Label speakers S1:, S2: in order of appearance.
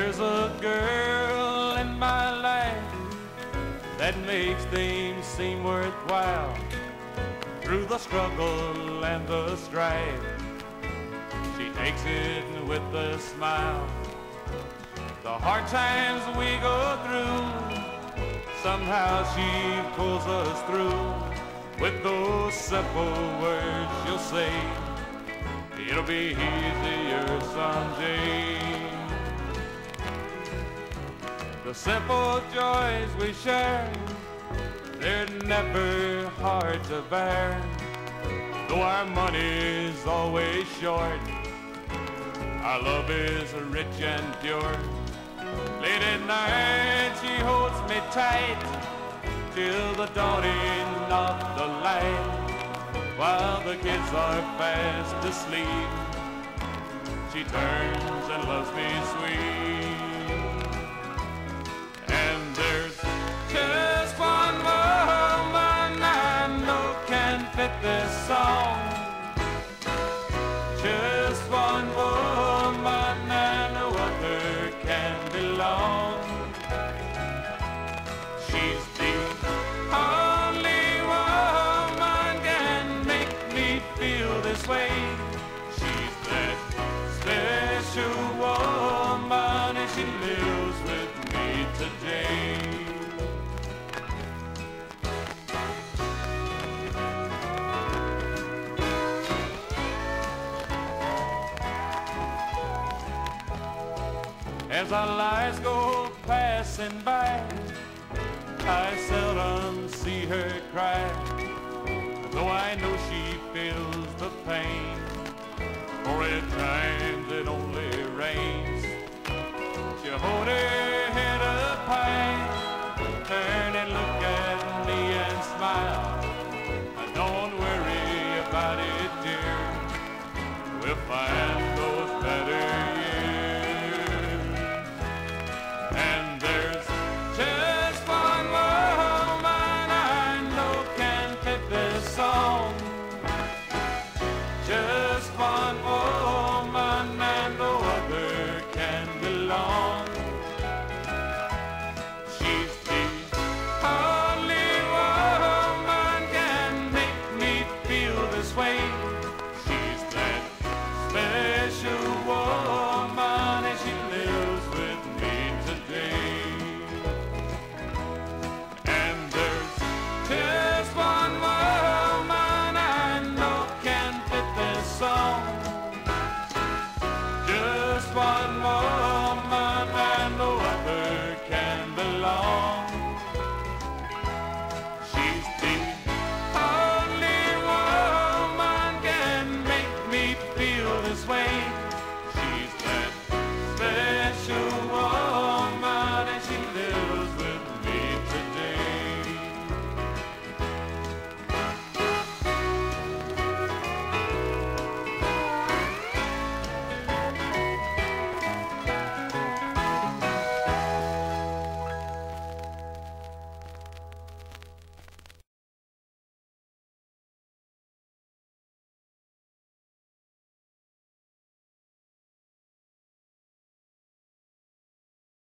S1: There's a girl in my life that makes things seem worthwhile. Through the struggle and the strife, she takes it with a smile. The hard times we go through, somehow she pulls us through. With those simple words she'll say, it'll be easier someday. The simple joys we share, they're never hard to bear. Though our money's always short, our love is rich and pure. Late at night she holds me tight till the dawning of the light. While the kids are fast asleep, she turns and loves me sweet. And there's just one woman I know can fit this song. Just one woman and no other can belong. She's the only woman can make me feel this way. She's that special woman and she lives with me today. As our lives go passing by, I seldom see her cry, though I know she feels the pain, for at times it only rains. She'll hold her